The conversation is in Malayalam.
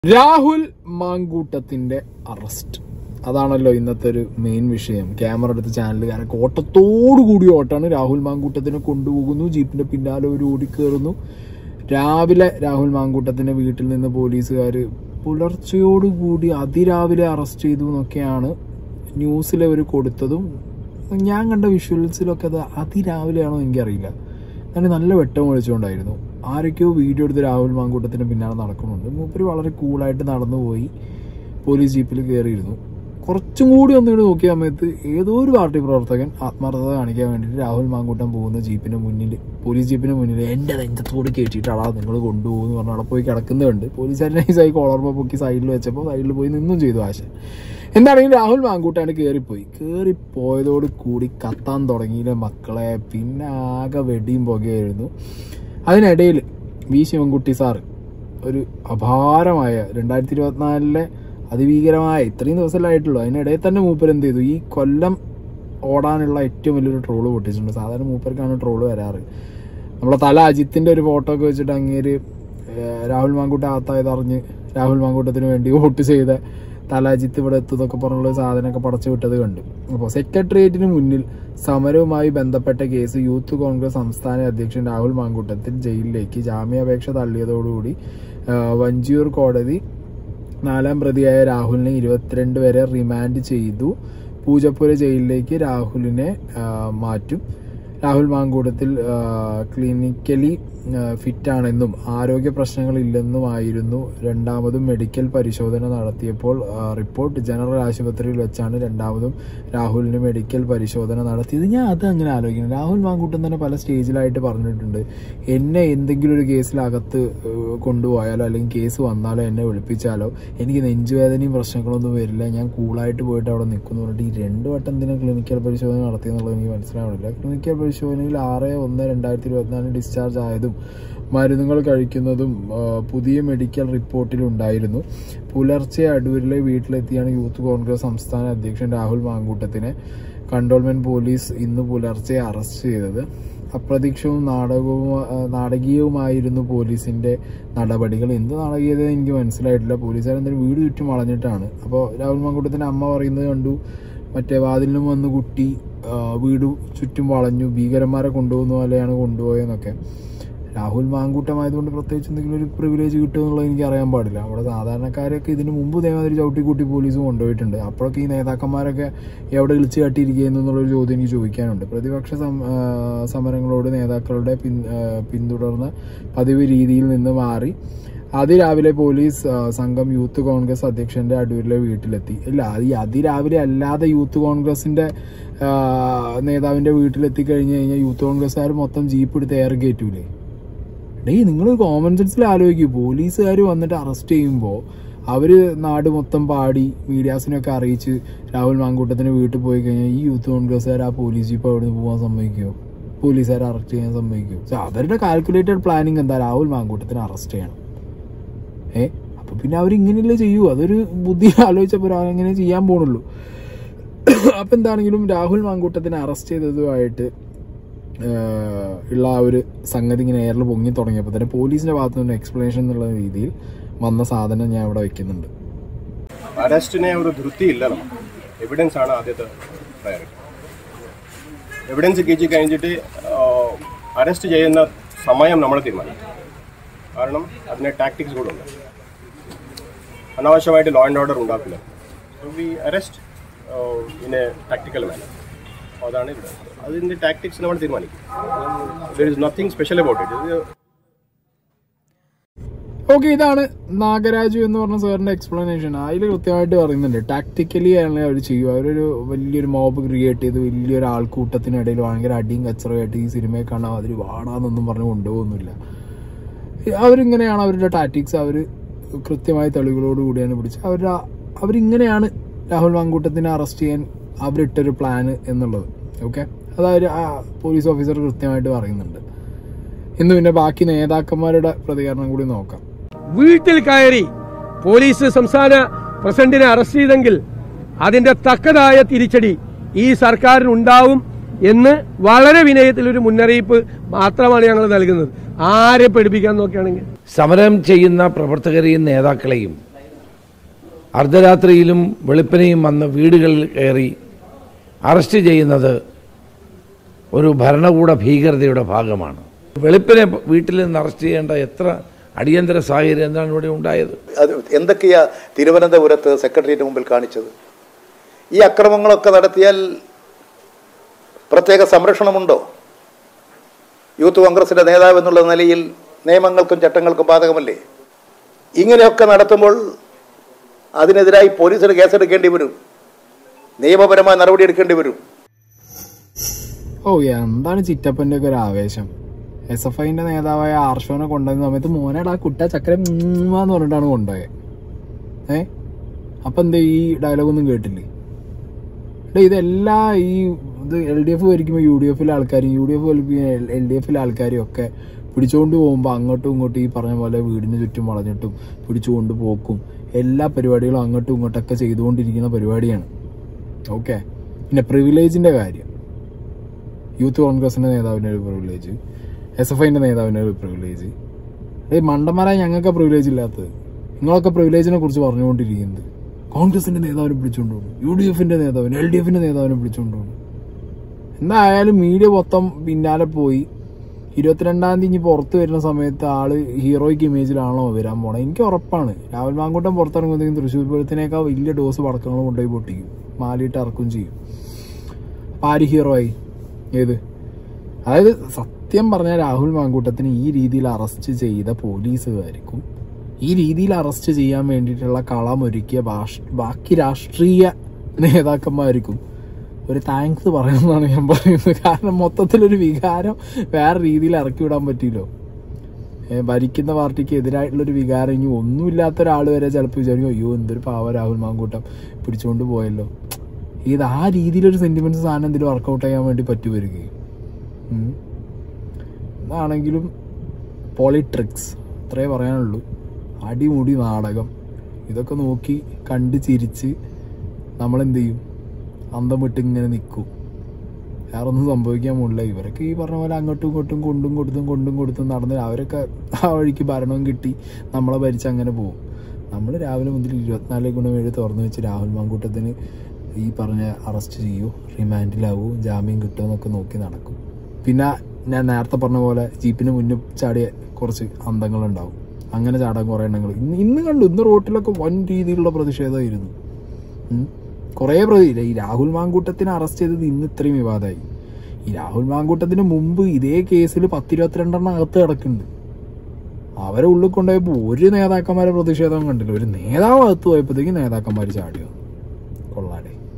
രാഹുൽ മാങ്കൂട്ടത്തിന്റെ അറസ്റ്റ് അതാണല്ലോ ഇന്നത്തെ ഒരു മെയിൻ വിഷയം. ക്യാമറ എടുത്ത ചാനലുകാരൊക്കെ ഓട്ടത്തോടുകൂടി ഓട്ടാണ്. രാഹുൽ മാങ്കൂട്ടത്തിനെ കൊണ്ടുപോകുന്നു, ജീപ്പിന്റെ പിന്നാലെ ഒരു ഓടിക്കേറുന്നു. രാവിലെ രാഹുൽ മാങ്കൂട്ടത്തിന്റെ വീട്ടിൽ നിന്ന് പോലീസുകാർ പുലർച്ചയോടുകൂടി അതിരാവിലെ അറസ്റ്റ് ചെയ്തു എന്നൊക്കെയാണ് ന്യൂസിൽ അവർ കൊടുത്തതും. ഞാൻ കണ്ട വിഷ്വൽസിലൊക്കെ അത് അതിരാവിലെയാണോ എനിക്കറിയില്ല. ഞാൻ നല്ല വെട്ടം ഒഴിച്ചുകൊണ്ടായിരുന്നു. ആരൊക്കെയോ വീഡിയോ എടുത്ത് രാഹുൽ മാങ്കൂട്ടത്തിന് പിന്നാലെ നടക്കുന്നുണ്ട്. മൂപ്പര് വളരെ കൂളായിട്ട് നടന്നുപോയി പോലീസ് ജീപ്പിൽ കയറിയിരുന്നു. കുറച്ചും കൂടി ഒന്നുകൂടി നോക്കിയ സമയത്ത് ഏതോ ഒരു പാർട്ടി പ്രവർത്തകൻ ആത്മാർത്ഥത കാണിക്കാൻ വേണ്ടിയിട്ട് രാഹുൽ മാങ്കൂട്ടം പോകുന്ന ജീപ്പിന് മുന്നിൽ, പോലീസ് ജീപ്പിന് മുന്നിൽ എൻ്റെ നെഞ്ചത്തോട് കയറ്റിയിട്ടാളാ നിങ്ങൾ കൊണ്ടുപോകുമെന്ന് പറഞ്ഞ് അവിടെ പോയി കിടക്കുന്നുണ്ട്. പോലീസുകാരൻ നൈസായി കോളർമ പൊക്കി സൈഡിൽ വെച്ചപ്പോൾ സൈഡിൽ പോയി നിന്നും ചെയ്തു ആശ. എന്താണെങ്കിലും രാഹുൽ മാങ്കൂട്ടാണ് കയറിപ്പോയതോട് കൂടി കത്താൻ തുടങ്ങിയില്ല മക്കളെ. പിന്നെ ആകെ വെടിയും പുകയായിരുന്നു. അതിനിടയിൽ വി ശിവൻകുട്ടി സാറ് ഒരു അപാരമായ 2024 അതിഭീകരമായ ഇത്രയും ദിവസമല്ലായിട്ടുള്ളൂ. അതിനിടയിൽ തന്നെ മൂപ്പർ എന്ത് ചെയ്തു, ഈ കൊല്ലം ഓടാനുള്ള ഏറ്റവും വലിയൊരു ട്രോള് പൊട്ടിച്ചിട്ടുണ്ട്. സാധാരണ മൂപ്പർക്കാണ് ട്രോള് വരാറ്. നമ്മളെ തല അജിത്തിന്റെ ഒരു ഫോട്ടോ ഒക്കെ വെച്ചിട്ട് അങ്ങേര് രാഹുൽ മാങ്കൂട്ടം അകത്തായതറിഞ്ഞ് രാഹുൽ മാങ്കൂട്ടത്തിന് വേണ്ടി വോട്ട് ചെയ്ത തല അജിത്ത് ഇവിടെ എത്തുന്നൊക്കെ പറഞ്ഞുള്ള സാധനമൊക്കെ പടച്ചു വിട്ടത് കണ്ടു. അപ്പോൾ സെക്രട്ടേറിയറ്റിന് മുന്നിൽ സമരവുമായി ബന്ധപ്പെട്ട കേസ് യൂത്ത് കോൺഗ്രസ് സംസ്ഥാന അധ്യക്ഷൻ രാഹുൽ മാങ്കൂട്ടത്തിൽ ജയിലിലേക്ക് ജാമ്യാപേക്ഷ തള്ളിയതോടുകൂടി വഞ്ചിയൂർ കോടതി 4ാം പ്രതിയായ രാഹുലിനെ 22 വരെ റിമാൻഡ് ചെയ്തു. പൂജപ്പുര ജയിലിലേക്ക് രാഹുലിനെ മാറ്റും. രാഹുൽ മാങ്കൂട്ടത്തിൽ ക്ലിനിക്കലി ഫിറ്റാണെന്നും ആരോഗ്യ പ്രശ്നങ്ങളില്ലെന്നുമായിരുന്നു രണ്ടാമതും മെഡിക്കൽ പരിശോധന നടത്തിയപ്പോൾ റിപ്പോർട്ട്. ജനറൽ ആശുപത്രിയിൽ വെച്ചാണ് രണ്ടാമതും രാഹുലിന് മെഡിക്കൽ പരിശോധന നടത്തിയത്. ഞാൻ അത് അങ്ങനെ ആലോചിക്കുന്നു. രാഹുൽ മാങ്കൂട്ടം തന്നെ പല സ്റ്റേജിലായിട്ട് പറഞ്ഞിട്ടുണ്ട്, എന്നെ എന്തെങ്കിലും ഒരു കേസിലകത്ത് കൊണ്ടുപോയാലോ അല്ലെങ്കിൽ കേസ് വന്നാലോ എന്നെ വിളിപ്പിച്ചാലോ എനിക്ക് നെഞ്ചുവേദനയും പ്രശ്നങ്ങളൊന്നും വരില്ല, ഞാൻ കൂളായിട്ട് പോയിട്ട് അവിടെ നിൽക്കുന്നു പറഞ്ഞിട്ട് ഈ 2 വട്ടം എന്തിനാ ക്ലിനിക്കൽ പരിശോധന നടത്തിയെന്നുള്ളത് എനിക്ക് മനസ്സിലാവണില്ല. ക്ലിനിക്കൽ പരിശോധനയിൽ 6/1/2024 ഡിസ്ചാർജ് ആയതും മരുന്നുകൾ കഴിക്കുന്നതും പുതിയ മെഡിക്കൽ റിപ്പോർട്ടിലുണ്ടായിരുന്നു. പുലർച്ചെ അടൂരിലെ വീട്ടിലെത്തിയാണ് യൂത്ത് കോൺഗ്രസ് സംസ്ഥാന അധ്യക്ഷൻ രാഹുൽ മാങ്കൂട്ടത്തിനെ കണ്ടോൺമെന്റ് പോലീസ് ഇന്ന് പുലർച്ചെ അറസ്റ്റ് ചെയ്തത്. അപ്രതീക്ഷിതവും നാടകീയവുമായിരുന്നു പോലീസിന്റെ നടപടികൾ. എന്ത് നാടകീയത എനിക്ക് മനസ്സിലായിട്ടില്ല. പോലീസുകാരെന്തായാലും വീട് ചുറ്റും വളഞ്ഞിട്ടാണ്. അപ്പോൾ രാഹുൽ മാങ്കൂട്ടത്തിന്റെ അമ്മ പറയുന്നത് കണ്ടു, മറ്റേ വാതിലിനും വന്ന് കുട്ടി വീട് ചുറ്റും വളഞ്ഞു, ഭീകരന്മാരെ കൊണ്ടുപോകുന്ന പോലെയാണ് കൊണ്ടുപോയെന്നൊക്കെ. രാഹുൽ മാങ്കൂട്ടമായതുകൊണ്ട് പ്രത്യേകിച്ച് എന്തെങ്കിലും ഒരു പ്രിവിലേജ് കിട്ടുമെന്നുള്ളത് എനിക്ക് അറിയാൻ പാടില്ല. അവിടെ സാധാരണക്കാരൊക്കെ ഇതിന് മുമ്പ് ഇതേമാതിരി ചവിട്ടിക്കൂട്ടി പോലീസും കൊണ്ടുപോയിട്ടുണ്ട്. അപ്പോഴൊക്കെ ഈ നേതാക്കന്മാരൊക്കെ എവിടെ വിളിച്ച് കാട്ടിയിരിക്കുന്നുള്ളൊരു ചോദ്യം എനിക്ക് ചോദിക്കാനുണ്ട്. പ്രതിപക്ഷ സമരങ്ങളോട് നേതാക്കളുടെ പിന്തുടർന്ന പതിവ് രീതിയിൽ നിന്ന് മാറി അതിരാവിലെ പോലീസ് സംഘം യൂത്ത് കോൺഗ്രസ് അധ്യക്ഷന്റെ അടൂരിലെ വീട്ടിലെത്തി. ഇല്ല, ഈ അതിരാവിലെ അല്ലാതെ യൂത്ത് കോൺഗ്രസിന്റെ നേതാവിന്റെ വീട്ടിലെത്തി കഴിഞ്ഞു കഴിഞ്ഞാൽ യൂത്ത് കോൺഗ്രസ്സുകാർ മൊത്തം ജീപ്പ് എടുത്ത് എയർ കയറ്റൂലേ? നിങ്ങൾ കോമൺ സെൻസിൽ ആലോചിക്കൂ. പോലീസുകാർ വന്നിട്ട് അറസ്റ്റ് ചെയ്യുമ്പോൾ അവര് നാട് മൊത്തം പാടി മീഡിയാസിനൊക്കെ അറിയിച്ച് രാഹുൽ മാങ്കൂട്ടത്തിന് വീട്ടിൽ പോയി കഴിഞ്ഞാൽ ഈ യൂത്ത് കോൺഗ്രസ്സുകാർ ആ പോലീസ് ജീപ്പ് അവിടെ നിന്ന് പോകാൻ സമ്മതിക്കുമോ? പോലീസുകാരെ അറസ്റ്റ് ചെയ്യാൻ സമ്മതിക്കുമോ? അവരുടെ കാൽക്കുലേറ്റഡ് പ്ലാനിങ് എന്താ, രാഹുൽ മാങ്കൂട്ടത്തിന് അറസ്റ്റ് ചെയ്യണം. അപ്പൊ പിന്നെ അവരിങ്ങനെയല്ലേ ചെയ്യൂ. അതൊരു ബുദ്ധി ആലോചിച്ചപ്പോൾ അങ്ങനെ ചെയ്യാൻ പോണുള്ളൂ. അപ്പൊ എന്താണെങ്കിലും രാഹുൽ മാങ്കൂട്ടത്തിനെ അറസ്റ്റ് ചെയ്തതുമായിട്ട് ഉള്ള ആ ഒരു സംഗതി ഇങ്ങനെ എയറിൽ പൊങ്ങി തുടങ്ങിയപ്പോൾ തന്നെ പോലീസിന്റെ ഭാഗത്തു നിന്ന് എക്സ്പ്ലനേഷൻ എന്നുള്ള രീതിയിൽ വന്ന സാധനം ഞാൻ ഇവിടെ വെക്കുന്നുണ്ട്. അറസ്റ്റിനെ ഒരു ധൃതിയില്ല, നമുക്ക് എവിഡൻസ് ആണ് ആദ്യത്തെ പ്രയോറിറ്റി. എവിഡൻസ് കിട്ടി കഴിഞ്ഞിട്ട് അറസ്റ്റ് ചെയ്യുന്ന സമയം നമ്മൾ തീരുമാനിക്കും. കാരണം അതിന് ടാക്ടിക്സ് കൂടെ ഉണ്ട്. അനാവശ്യമായിട്ട് ലോ ആൻഡ് ഓർഡർ ഉണ്ടാക്കില്ല. So we arrest in a tactical manner. അതാണ് ഇവിടെ അതിൻ്റെ ടാക്ടിക്സ് നമ്മൾ തീരുമാനിക്കും. There is nothing special about it. Okay, ഇതാണ് നാഗരാജു എന്ന് പറഞ്ഞ സാറിന്റെ എക്സ്പ്ലനേഷൻ. അതിൽ കൃത്യമായിട്ട് പറയുന്നുണ്ട് ടാക്ടിക്കലി ആണ് അവർ ചെയ്യും. അവരൊരു വലിയൊരു മോബ് ക്രിയേറ്റ് ചെയ്ത് വലിയൊരു ആൾക്കൂട്ടത്തിനിടയിൽ ഭയങ്കര അടിയും കച്ചറയായിട്ട് ഈ സിനിമയെ കാണാൻ അതിൽ വാടാന്നൊന്നും പറഞ്ഞ് കൊണ്ടുപോകുന്നില്ല. അവരിങ്ങനെയാണ് അവരുടെ ടാക്ടിക്സ്. അവർ കൃത്യമായ തെളിവുകളോട് കൂടിയാണ് പിടിച്ച് അവരിങ്ങനെയാണ് രാഹുൽ മാങ്കൂട്ടത്തിനെ അറസ്റ്റ് ചെയ്യാൻ അവരിട്ടൊരു പ്ലാന് എന്നുള്ളത്. ഓക്കെ, അതായത് ആ പോലീസ് ഓഫീസർ കൃത്യമായിട്ട് പറയുന്നുണ്ട്. ഇന്ന് പിന്നെ ബാക്കി നേതാക്കന്മാരുടെ പ്രതികരണം കൂടി നോക്കാം. വീട്ടിൽ കയറി പോലീസ് സംസ്ഥാന പ്രസിഡന്റിനെ അറസ്റ്റ് ചെയ്തെങ്കിൽ അതിന്റെ തക്കതായ തിരിച്ചടി ഈ സർക്കാരിനുണ്ടാവും എന്ന് വളരെ വിനയത്തിലൊരു മുന്നറിയിപ്പ് മാത്രമാണ് ഞങ്ങൾ നൽകുന്നത്. ആരെ പഠിപ്പിക്കാൻ നോക്കുകയാണെങ്കിൽ സമരം ചെയ്യുന്ന പ്രവർത്തകരെയും നേതാക്കളെയും അർദ്ധരാത്രിയിലും വെളുപ്പിനെയും വന്ന് വീടുകളിൽ കയറി അറസ്റ്റ് ചെയ്യുന്നത് ഒരു ഭരണകൂട ഭീകരതയുടെ ഭാഗമാണ്. വെളുപ്പിനെ വീട്ടിൽ നിന്ന് അറസ്റ്റ് ചെയ്യേണ്ട എത്ര അടിയന്തര സാഹചര്യം എന്താണ് ഇവിടെ ഉണ്ടായത്? അത് എന്തൊക്കെയാ തിരുവനന്തപുരത്ത് സെക്രട്ടേറിയറ്റിന് മുമ്പിൽ കാണിച്ചത്? ഈ അക്രമങ്ങളൊക്കെ നടത്തിയാൽ പ്രത്യേക സംരക്ഷണമുണ്ടോ? യൂത്ത് കോൺഗ്രസിന്റെ നേതാവ് എന്നുള്ള നിലയിൽ നിയമങ്ങൾക്കും ചട്ടങ്ങൾക്കും ബാധകമല്ലേ? ഇങ്ങനെയൊക്കെ നടത്തുമ്പോൾ അതിനെതിരായി പോലീസിന് കേസെടുക്കേണ്ടി വരും, നിയമപരമായ നടപടിയെടുക്കേണ്ടി വരും. ഓ, എന്താണ് ചിറ്റപ്പന്റെ ഒക്കെ ഒരു ആവേശം. SFIന്റെ നേതാവായ ആർഷോനെ കൊണ്ടുവന്ന സമയത്ത് മോനേടാ കുട്ട ചക്കര എന്ന് പറഞ്ഞിട്ടാണ് കൊണ്ടുപോയത്. അപ്പൊ എന്താ ഈ ഡയലോഗൊന്നും കേട്ടില്ലേ? ഇതെല്ലാ ഇത് LDF ഭരിക്കുമ്പോൾ UDFിലെ ആൾക്കാരും UDF ഭരിക്കുമ്പോൾ LDFിലെ ആൾക്കാരും ഒക്കെ പിടിച്ചുകൊണ്ട് പോകുമ്പോൾ അങ്ങോട്ടും ഇങ്ങോട്ടും ഈ പറഞ്ഞ പോലെ വീടിന് ചുറ്റും വളഞ്ഞിട്ടും പിടിച്ചുകൊണ്ട് പോക്കും എല്ലാ പരിപാടികളും അങ്ങോട്ടും ഇങ്ങോട്ടൊക്കെ ചെയ്തുകൊണ്ടിരിക്കുന്ന പരിപാടിയാണ്. ഓക്കെ, പിന്നെ പ്രിവിലേജിന്റെ കാര്യം, യൂത്ത് കോൺഗ്രസിന്റെ നേതാവിന് ഒരു പ്രിവിലേജ്, SFIന്റെ നേതാവിന് ഒരു പ്രിവിലേജ്. മണ്ടന്മാരായ ഞങ്ങൾക്ക് പ്രിവിലേജ് ഇല്ലാത്തത്. നിങ്ങളൊക്കെ പ്രിവിലേജിനെ കുറിച്ച് പറഞ്ഞുകൊണ്ടിരിക്കുന്നത്. കോൺഗ്രസിന്റെ നേതാവിനെ പിടിച്ചുകൊണ്ടുപോകും, UDFിന്റെ നേതാവിന്, LDFിന്റെ നേതാവിനെ പിടിച്ചുകൊണ്ടുപോകും. എന്തായാലും മീഡിയ മൊത്തം പിന്നാലെ പോയി. 22-ാം തീയതി പുറത്ത് വരുന്ന സമയത്ത് ആള് ഹീറോയ്ക്ക് ഇമേജിലാണോ വരാൻ പോണേ? എനിക്ക് ഉറപ്പാണ് രാഹുൽ മാങ്കൂട്ടം പുറത്തിറങ്ങുമ്പോഴത്തേക്കും തൃശ്ശൂർ പൂരത്തിനേക്കാൾ വലിയ ഡോസ് പടക്കങ്ങൾ കൊണ്ടുപോയി പൊട്ടിക്കും, മാലിയിട്ട് ഇറക്കും ചെയ്യും. അപ്പം ആര് ഹീറോ ആയി? ഏത്? അതായത് സത്യം പറഞ്ഞാൽ രാഹുൽ മാങ്കൂട്ടത്തിന് ഈ രീതിയിൽ അറസ്റ്റ് ചെയ്ത പോലീസുകാർക്കും ഈ രീതിയിൽ അറസ്റ്റ് ചെയ്യാൻ വേണ്ടിയിട്ടുള്ള കളമൊരുക്കിയ ബാക്കി രാഷ്ട്രീയ നേതാക്കന്മാർക്കും ഒരു താങ്ക്സ് പറയണമെന്നാണ് ഞാൻ പറയുന്നത്. കാരണം മൊത്തത്തിലൊരു വികാരം വേറെ രീതിയിൽ ഇറക്കി വിടാൻ പറ്റില്ലോ. ഭരിക്കുന്ന പാർട്ടിക്ക് എതിരായിട്ടുള്ളൊരു വികാരം ഇനി ഒന്നുമില്ലാത്ത ഒരാൾ വരെ ചിലപ്പോൾ വിചാരിക്കും, അയ്യോ എന്തൊരു പാവ രാഹുൽ മാങ്കൂട്ടം പിടിച്ചുകൊണ്ട് പോയല്ലോ. ആ രീതിയിലൊരു സെന്റിമെന്റ്സ് സാധനം എന്തെങ്കിലും വർക്കൗട്ട് ചെയ്യാൻ വേണ്ടി പറ്റുവരികയും എന്താണെങ്കിലും പോളിട്രിക്സ് അത്രേ പറയാനുള്ളൂ. അടിമുടി നാടകം ഇതൊക്കെ നോക്കി കണ്ട് ചിരിച്ച് നമ്മളെന്ത് ചെയ്യും? അന്തം വിട്ട് ഇങ്ങനെ നിൽക്കും. വേറെ ഒന്നും സംഭവിക്കാൻ പോകില്ല. ഇവരൊക്കെ ഈ പറഞ്ഞ പോലെ അങ്ങോട്ടും ഇങ്ങോട്ടും കൊണ്ടും കൊടുത്തും നടന്ന് അവരൊക്കെ ആ വഴിക്ക് ഭരണവും കിട്ടി നമ്മളെ ഭരിച്ച് അങ്ങനെ പോകും. നമ്മൾ രാവിലെ മുതൽ 24/7 തുറന്നു വെച്ച് രാഹുൽ മാങ്കൂട്ടത്തിന് ഈ പറഞ്ഞ അറസ്റ്റ് ചെയ്യൂ, റിമാൻഡിലാവൂ, ജാമ്യം കിട്ടുമെന്നൊക്കെ നോക്കി നടക്കും. പിന്നെ ഞാൻ നേരത്തെ പറഞ്ഞ പോലെ ജീപ്പിന് മുന്നിൽ ചാടിയ കുറച്ച് അന്തങ്ങളുണ്ടാവും. അങ്ങനെ ചാടാൻ കുറേ എണ്ണങ്ങൾ ഇന്ന് കണ്ടു. ഇന്ന് റോട്ടിലൊക്കെ വൻ രീതിയിലുള്ള പ്രതിഷേധമായിരുന്നു. കുറേ ഈ രാഹുൽ മാങ്കൂട്ടത്തിനെ അറസ്റ്റ് ചെയ്തത് ഇന്ന് ഇത്രയും വിവാദമായി. ഈ രാഹുൽ മാങ്കൂട്ടത്തിന് മുമ്പ് ഇതേ കേസിൽ 10-22 അകത്ത് കിടക്കുന്നുണ്ട്. അവരെ ഉള്ളിൽ കൊണ്ടുപോയപ്പോൾ ഒരു നേതാക്കന്മാരെ പ്രതിഷേധം കണ്ടില്ല. ഒരു നേതാവ് അകത്ത് പോയപ്പോഴത്തേക്കും നേതാക്കന്മാർ ചാടിയോ. കൊള്ളാടെ.